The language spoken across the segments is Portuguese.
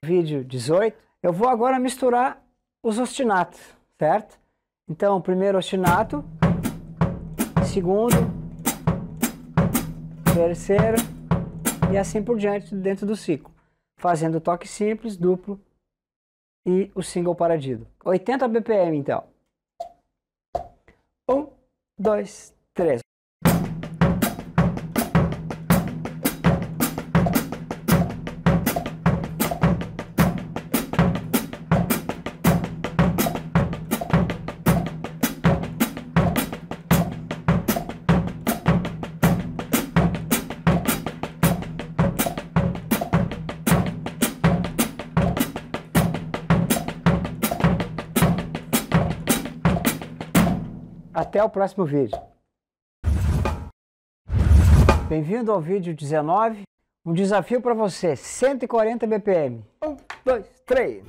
Vídeo 18, eu vou agora misturar os ostinatos, certo? Então, primeiro ostinato, segundo, terceiro e assim por diante dentro do ciclo, fazendo toque simples, duplo e o single paradido. 80 BPM então. 1, 2, 3. Até o próximo vídeo. Bem-vindo ao vídeo 19. Um desafio para você, 140 BPM. 1, 2, 3.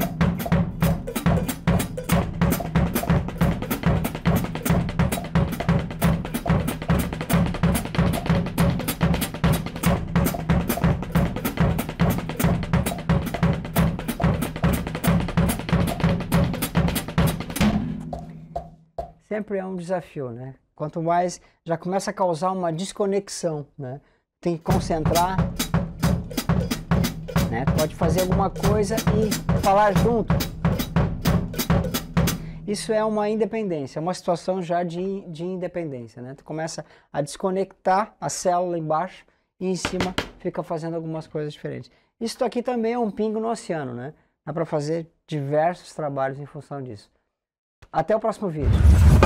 Sempre é um desafio, né? Quanto mais, já começa a causar uma desconexão, né? Tem que concentrar, né? Pode fazer alguma coisa e falar junto. Isso é uma independência, uma situação já de independência, né? Tu começa a desconectar a célula embaixo e em cima fica fazendo algumas coisas diferentes. Isso aqui também é um pingo no oceano, né? Dá para fazer diversos trabalhos em função disso. Até o próximo vídeo.